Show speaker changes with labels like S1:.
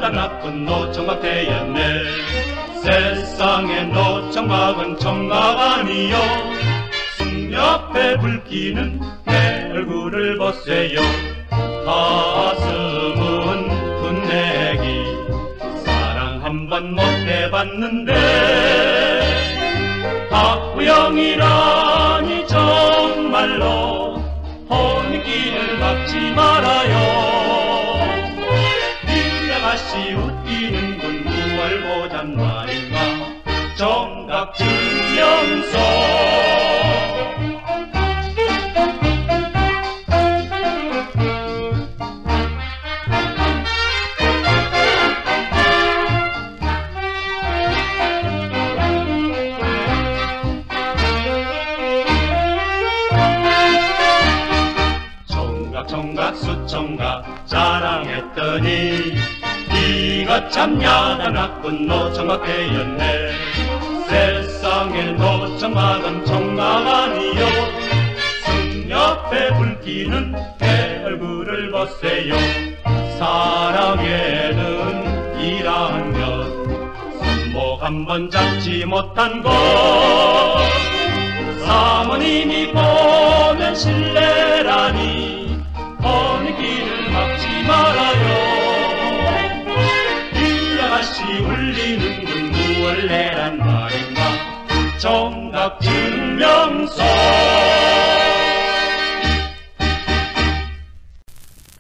S1: 야단 나쁜 노총각 되었네. 세상의 노총각은 총각 아니요, 숨 옆에 불기는 내 얼굴을 보세요. 가슴은 분내기 사랑 한 번 못 해봤는데, 박구영이라니 정말로 혼기를 막지 말아요. 빈자가씨 웃기는군 무얼 보잔 말인가 총각 증명서. 총각 수총각 자랑했더니 이거 참 야단 나쁜 노총각 되었네. 세상의 노총각은 총각 아니요, 숨 옆에 불기는 내 얼굴을 보세요. 사랑에는 일한 것 손목 한번 잡지 못한 것, 사모님이 보면 실례라니 혼기를 막지 말아요. 이 아가씨 울리는군 무얼 내란 말인가 총각 증명서.